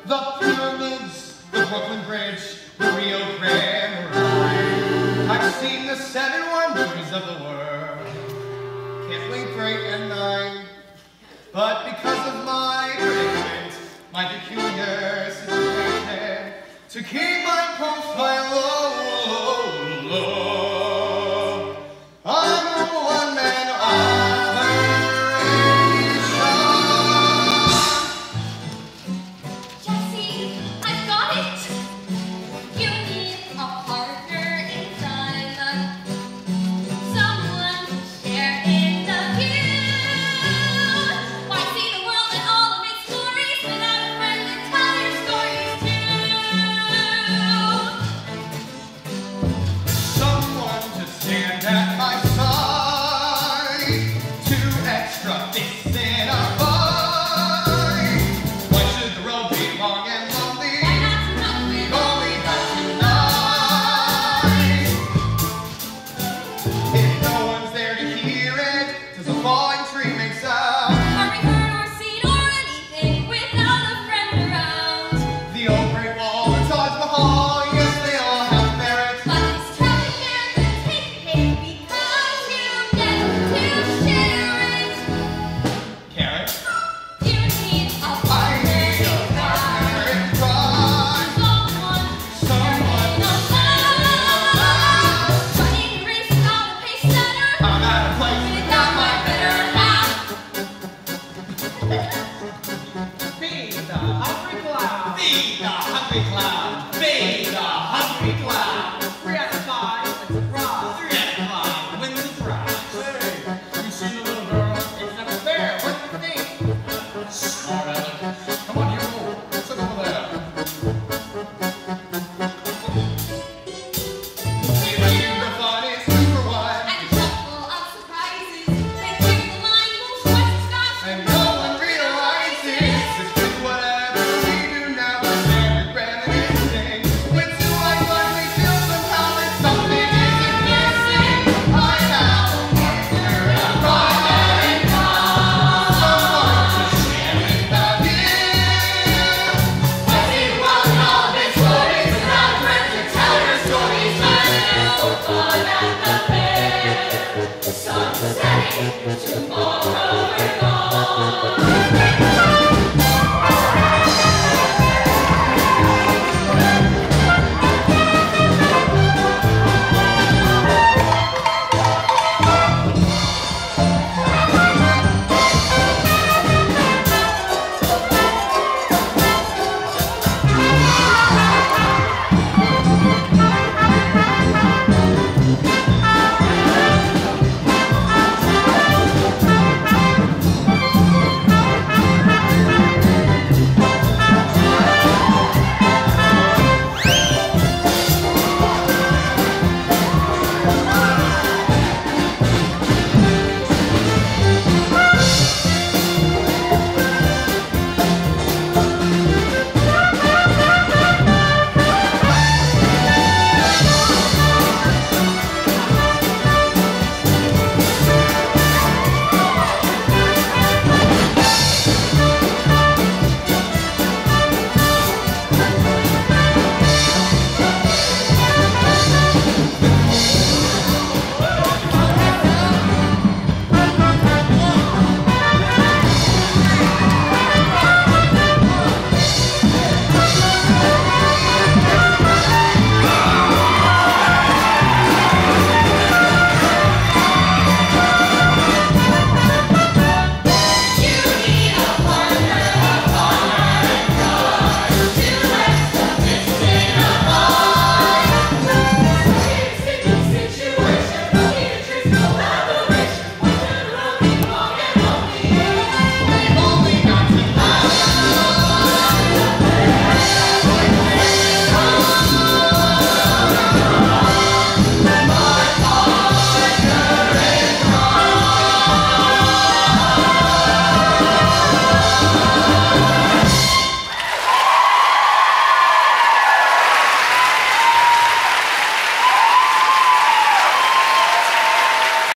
the pyramids, the Brooklyn Bridge, the Rio Grande Line. I've seen the 7 wonders of the world. Can't blink 8 and 9. But because of my predicament, my peculiar situation, to keep my profile low, I'm a one-man operation. Jesse, I've got it. You need a partner in crime, someone to share in the view. Why see the world and all of its glories without a friend to tell your stories to? Someone to stand at my side, 2 extra fists in a fight. Why should the road be long and lonely? Why not enough? We've only got tonight. If no one's there to hear it, does a falling tree make sound? Are we heard or seen or anything without a friend around? The old Great Wall, the Taj Mahal, yes, they all have merit. But this tragic air could take a hit because you get to share it. Carrot? You need a I partner need in a crime. partner in crime. Someone Someone in a love. Running a race without a pace setter. I'm at a place Without my better half. Feed the hungry cloud. Feed the hungry cloud. Feed the hungry cloud. 3 out of 5, it's a prize. 3 out of 5 wins the prize. Hey, you seen the little girl? It's never fair. What do you think? Smart Alec. Come on, you move. Sit over there. If you the fun is 2 for 1, And a couple of surprises. They clear the line moves twice as fast. and no one realizes it's just whatever we do now. We're there regretting anything. When 2 eyes finally feel somehow that something isn't missing. I have a partner in crime. Someone to share with the view. I see the world and all of its glories without a friend to tell your stories. So fun at the fair. Sun setting, tomorrow we're gone.